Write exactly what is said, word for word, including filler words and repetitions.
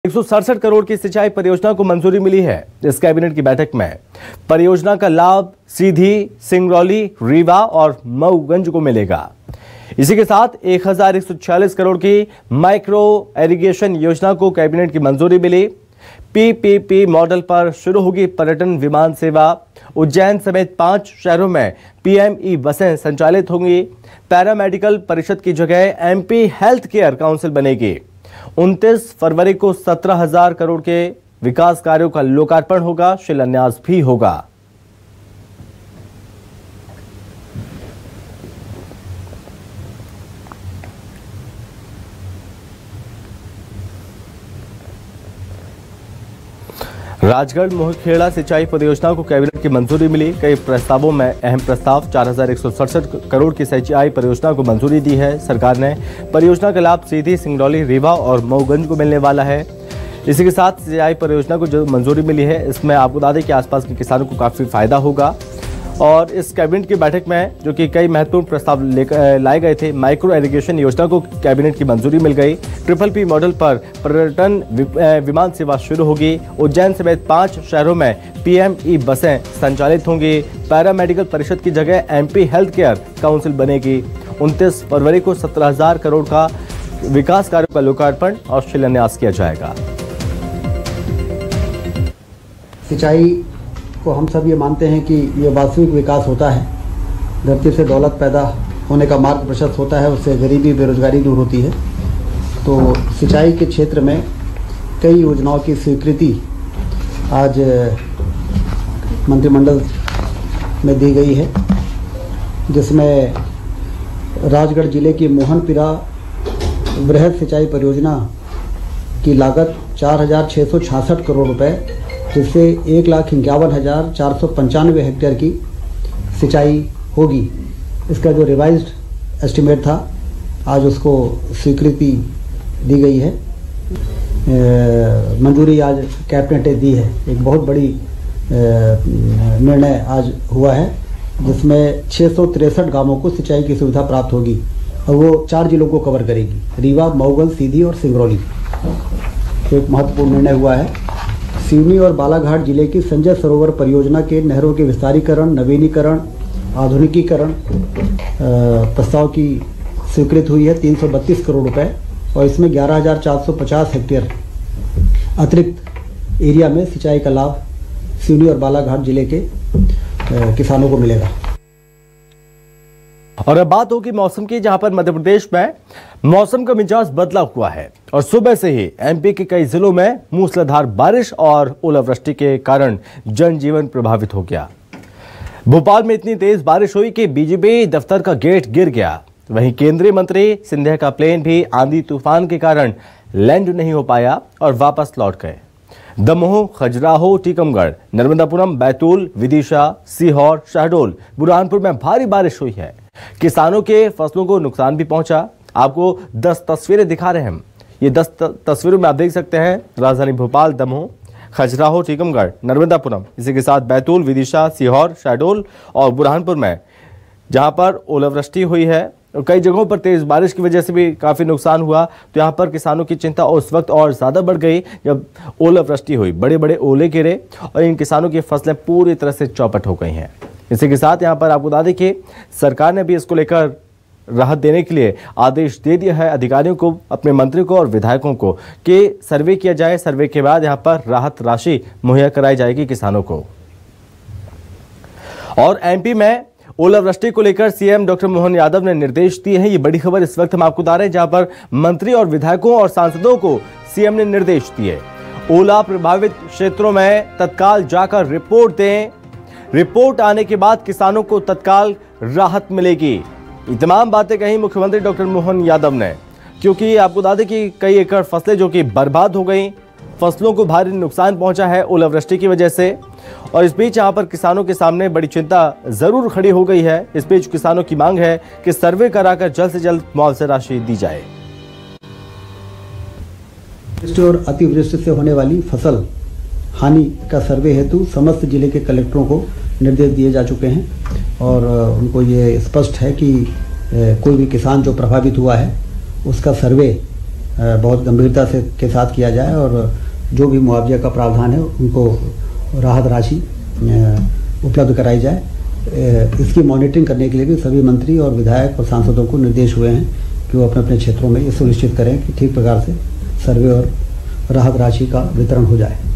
एक सौ सड़सठ करोड़ की सिंचाई परियोजना को मंजूरी मिली है। इस कैबिनेट की बैठक में परियोजना का लाभ सीधी, सिंगरौली, रीवा और मऊगंज को मिलेगा। इसी के साथ एक हजार एक सौ छियालीस करोड़ की माइक्रो इरिगेशन योजना को कैबिनेट की मंजूरी मिली। पीपीपी मॉडल पर शुरू होगी पर्यटन विमान सेवा। उज्जैन समेत पांच शहरों में पीएमई बसें संचालित होंगी। पैरामेडिकल परिषद की जगह एमपी हेल्थ केयर काउंसिल बनेगी। उनतीस फरवरी को सत्रह हजार करोड़ के विकास कार्यों का लोकार्पण होगा, शिलान्यास भी होगा। राजगढ़ मोहखेड़ा सिंचाई परियोजना को कैबिनेट की मंजूरी मिली। कई प्रस्तावों में अहम प्रस्ताव चार हजार एक सौ सड़सठ करोड़ की सिंचाई परियोजना को मंजूरी दी है सरकार ने। परियोजना का लाभ सीधी, सिंगरौली, रीवा और मऊगंज को मिलने वाला है। इसी के साथ सिंचाई परियोजना को जो मंजूरी मिली है, इसमें आपको बता दें कि आसपास के किसानों को काफी फायदा होगा। और इस कैबिनेट की बैठक में जो कि कई महत्वपूर्ण प्रस्ताव लेकर लाए गए थे, माइक्रो इरिगेशन योजना को कैबिनेट की मंजूरी मिल गई। ट्रिपल पी मॉडल पर पर्यटन विमान सेवा शुरू होगी। उज्जैन समेत पांच शहरों में पीएमई बसें संचालित होंगी। पैरामेडिकल परिषद की जगह एमपी हेल्थ केयर काउंसिल बनेगी। उनतीस फरवरी को सत्रह हजार करोड़ का विकास कार्यों का लोकार्पण और शिलान्यास किया जाएगा। सिंचाई को हम सब ये मानते हैं कि ये वास्तविक विकास होता है। धरती से दौलत पैदा होने का मार्ग प्रशस्त होता है, उससे गरीबी, बेरोजगारी दूर होती है। तो सिंचाई के क्षेत्र में कई योजनाओं की स्वीकृति आज मंत्रिमंडल में दी गई है, जिसमें राजगढ़ जिले की मोहनपिरा वृहद सिंचाई परियोजना की लागत चार हजार छः सौ छियासठ करोड़ रुपए, जिससे एक लाख इक्यावन हजार चार सौ पंचानवे हेक्टेयर की सिंचाई होगी। इसका जो रिवाइज्ड एस्टिमेट था, आज उसको स्वीकृति दी गई है। मंजूरी आज कैबिनेट ने दी है। एक बहुत बड़ी निर्णय आज हुआ है, जिसमें छः सौ तिरसठ गाँवों को सिंचाई की सुविधा प्राप्त होगी और वो चार जिलों को कवर करेगी, रीवा, मऊगंज, सीधी और सिंगरौली। एक महत्वपूर्ण निर्णय हुआ है। सिवनी और बालाघाट जिले की संजय सरोवर परियोजना के नहरों के विस्तारीकरण, नवीनीकरण, आधुनिकीकरण प्रस्ताव की स्वीकृत हुई है तीन सौ बत्तीस करोड़ रुपए, और इसमें ग्यारह हजार चार सौ पचास हेक्टेयर अतिरिक्त एरिया में सिंचाई का लाभ सिवनी और बालाघाट जिले के किसानों को मिलेगा। और अब बात होगी मौसम की, जहां पर मध्य प्रदेश में मौसम का मिजाज बदला हुआ है और सुबह से ही एमपी के कई जिलों में मूसलाधार बारिश और ओलावृष्टि के कारण जनजीवन प्रभावित हो गया। भोपाल में इतनी तेज बारिश हुई कि बीजेपी दफ्तर का गेट गिर गया। वहीं केंद्रीय मंत्री सिंधिया का प्लेन भी आंधी तूफान के कारण लैंड नहीं हो पाया और वापस लौट गए। दमोह, खजुराहो, टीकमगढ़, नर्मदापुरम, बैतूल, विदिशा, सीहोर, शहडोल, बुरहानपुर में भारी बारिश हुई है। किसानों के फसलों को नुकसान भी पहुंचा। आपको दस तस्वीरें दिखा रहे हैं हम। ये दस तस्वीरों में आप देख सकते हैं राजधानी भोपाल, दमोह, खजुराहो, टीकमगढ़, नर्मदापुरम, इसी के साथ बैतूल, विदिशा, सीहोर, शहडोल और बुरहानपुर में जहां पर ओलावृष्टि हुई है और कई जगहों पर तेज बारिश की वजह से भी काफी नुकसान हुआ। तो यहाँ पर किसानों की चिंता उस वक्त और ज्यादा बढ़ गई जब ओलावृष्टि हुई, बड़े बड़े ओले गिरे और इन किसानों की फसलें पूरी तरह से चौपट हो गई हैं। इसी के साथ यहाँ पर आपको बता दें कि सरकार ने भी इसको लेकर राहत देने के लिए आदेश दे दिया है अधिकारियों को, अपने मंत्री को और विधायकों को, कि सर्वे किया जाए। सर्वे के बाद यहाँ पर राहत राशि मुहैया कराई जाएगी किसानों को। और एमपी में ओलावृष्टि को लेकर सीएम डॉक्टर मोहन यादव ने निर्देश दिए हैं। ये बड़ी खबर इस वक्त हम आपको बता रहे हैं, जहां पर मंत्री और विधायकों और सांसदों को सीएम ने निर्देश दिए। ओला प्रभावित क्षेत्रों में तत्काल जाकर रिपोर्ट दें। रिपोर्ट आने के बाद किसानों को तत्काल राहत मिलेगी। ये तमाम बातें कही मुख्यमंत्री डॉक्टर मोहन यादव ने, क्योंकि आपको बता दें कि कई एकड़ फसलें जो कि बर्बाद हो गई, फसलों को भारी नुकसान पहुंचा है ओलावृष्टि की वजह से। और इस बीच यहां पर किसानों के सामने बड़ी चिंता जरूर खड़ी हो गई है। इस बीच किसानों की मांग है कि सर्वे कराकर जल्द से जल्द मुआवजा राशि दी जाए। वृष्टि और अतिवृष्टि से होने वाली फसल हानि का सर्वे हेतु समस्त जिले के कलेक्टरों को निर्देश दिए जा चुके हैं और उनको ये स्पष्ट है कि कोई भी किसान जो प्रभावित हुआ है उसका सर्वे बहुत गंभीरता से के साथ किया जाए और जो भी मुआवजे का प्रावधान है उनको राहत राशि उपलब्ध कराई जाए। इसकी मॉनिटरिंग करने के लिए भी सभी मंत्री और विधायक और सांसदों को निर्देश हुए हैं कि वो अपने अपने क्षेत्रों में ये सुनिश्चित करें कि ठीक प्रकार से सर्वे और राहत राशि का वितरण हो जाए।